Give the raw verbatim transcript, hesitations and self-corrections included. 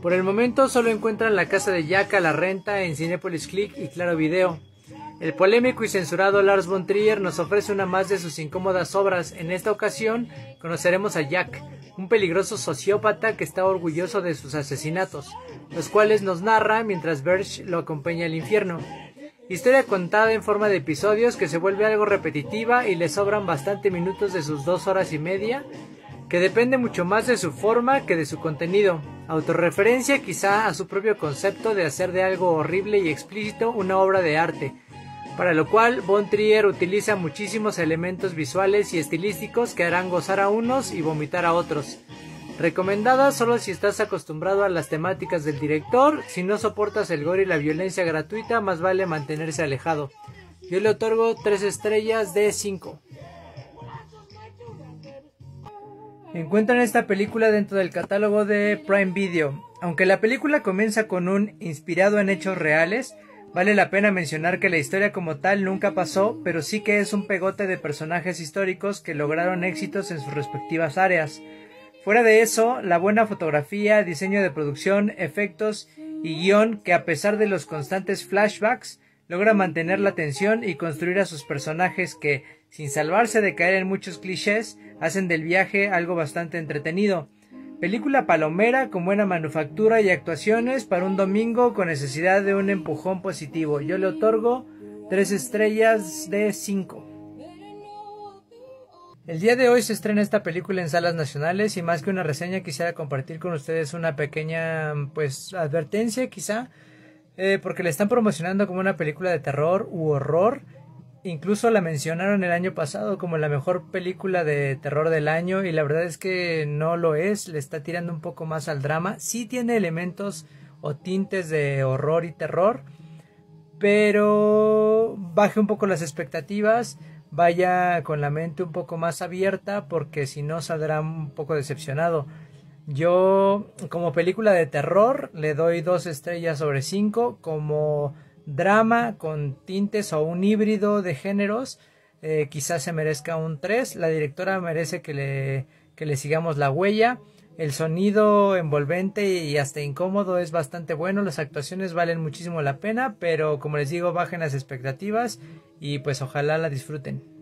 Por el momento solo encuentran La casa de Jack a la renta en Cinépolis Click y Claro Video. El polémico y censurado Lars von Trier nos ofrece una más de sus incómodas obras. En esta ocasión conoceremos a Jack, un peligroso sociópata que está orgulloso de sus asesinatos, los cuales nos narra mientras Verge lo acompaña al infierno. Historia contada en forma de episodios que se vuelve algo repetitiva y le sobran bastante minutos de sus dos horas y media, que depende mucho más de su forma que de su contenido. Autorreferencia quizá a su propio concepto de hacer de algo horrible y explícito una obra de arte, para lo cual von Trier utiliza muchísimos elementos visuales y estilísticos que harán gozar a unos y vomitar a otros. Recomendada solo si estás acostumbrado a las temáticas del director. Si no soportas el gore y la violencia gratuita, más vale mantenerse alejado. Yo le otorgo tres estrellas de cinco. Encuentran esta película dentro del catálogo de Prime Video. Aunque la película comienza con un inspirado en hechos reales, vale la pena mencionar que la historia como tal nunca pasó, pero sí que es un pegote de personajes históricos que lograron éxitos en sus respectivas áreas. Fuera de eso, la buena fotografía, diseño de producción, efectos y guión que a pesar de los constantes flashbacks, logra mantener la atención y construir a sus personajes que, sin salvarse de caer en muchos clichés, hacen del viaje algo bastante entretenido. Película palomera con buena manufactura y actuaciones para un domingo con necesidad de un empujón positivo. Yo le otorgo tres estrellas de cinco. El día de hoy se estrena esta película en salas nacionales y más que una reseña quisiera compartir con ustedes una pequeña pues advertencia quizá, eh, porque la están promocionando como una película de terror u horror. Incluso la mencionaron el año pasado como la mejor película de terror del año y la verdad es que no lo es, le está tirando un poco más al drama. Sí tiene elementos o tintes de horror y terror, pero baje un poco las expectativas, vaya con la mente un poco más abierta porque si no saldrá un poco decepcionado. Yo como película de terror le doy dos estrellas sobre cinco, como drama con tintes o un híbrido de géneros, eh, quizás se merezca un tres. La directora merece que le, que le sigamos la huella. El sonido envolvente y hasta incómodo es bastante bueno. Las actuaciones valen muchísimo la pena, pero como les digo, bajen las expectativas y pues ojalá la disfruten.